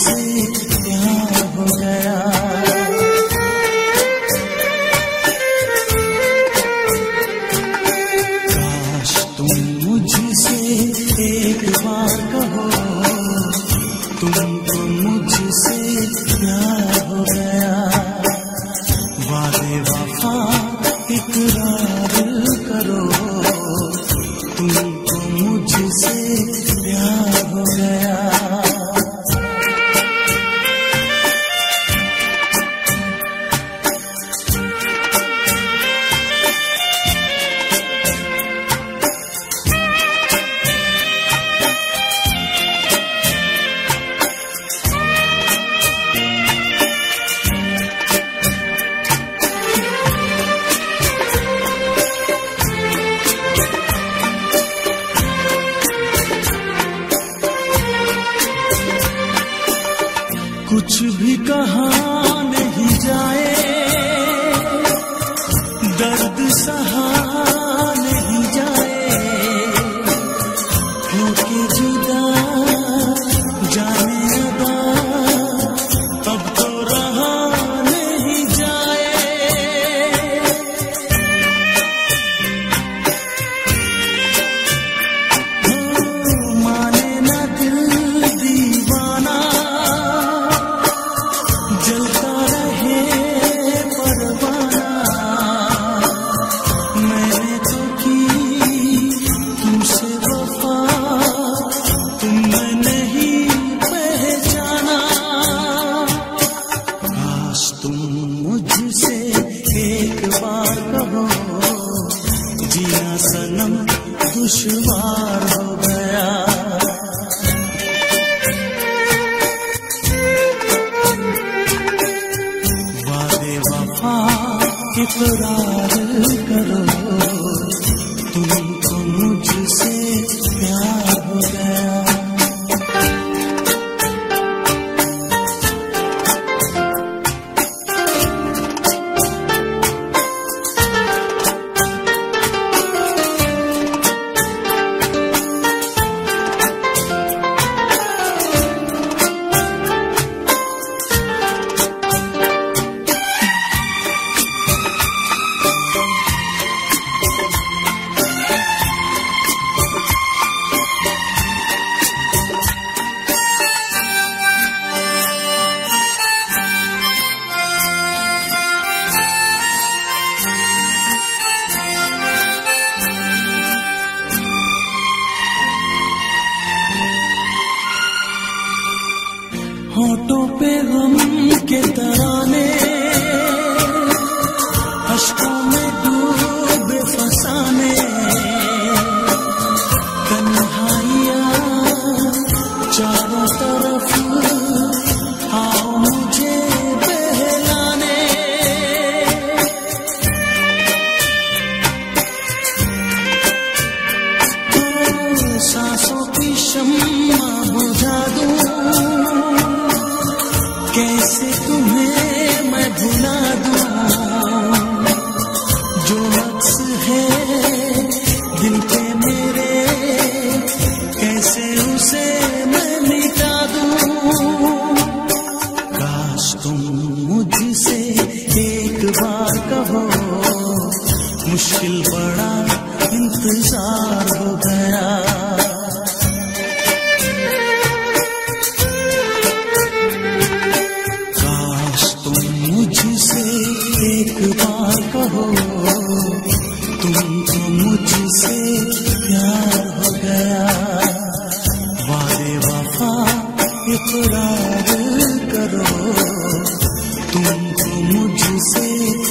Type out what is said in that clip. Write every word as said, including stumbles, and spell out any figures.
तुझसे प्यार हो गया। काश तुम मुझसे एक बार कहो, तुमको मुझसे प्यार हो गया। वादे वफा इकरार करो, तुमको मुझसे प्यार हो गया। कुछ भी कहा नहीं जाए, दर्द सहा नहीं जाए, होके जुदा जाने अदा अब तो रहा नहीं जाए। हो माने ना दिल दीवाना, जलता रहे परवाना। मैंने तो की तुमसे वफा, तुमने नहीं पहचाना। काश तुम मुझसे एक बार कहो, जीना सनम दुश्वार हो गया। इकरार करो, तुमको मुझसे प्यार हो गया। होठों पे गम के तराने, अश्कों में डूबे फसाने। तन्हाइयाँ चारों तरफ, आओ मुझे बहलाने। तो सांसों की शम्मा बुझा दूं, कैसे तुम्हें मैं भुला दूं। जो नक्श है दिल पे मेरे, कैसे उसे मैं मिटा दूं। काश तुम मुझसे एक बार कहो, मुश्किल बड़ा इंतजार हो गया। मुझसे एक बार कहो, तुमको मुझसे प्यार हो गया। वादे वफा इकरार करो, तुमको मुझसे